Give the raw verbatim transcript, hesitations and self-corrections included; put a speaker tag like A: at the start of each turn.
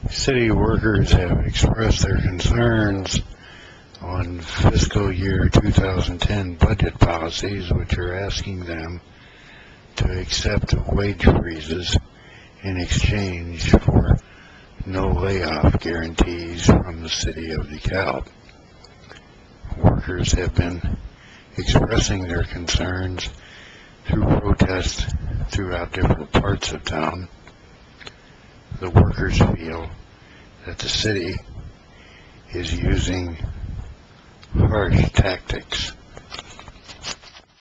A: City workers have expressed their concerns on fiscal year two thousand ten budget policies, which are asking them to accept wage freezes in exchange for no layoff guarantees from the city of DeKalb. Workers have been expressing their concerns through protests throughout different parts of town. The workers feel that the city is using harsh tactics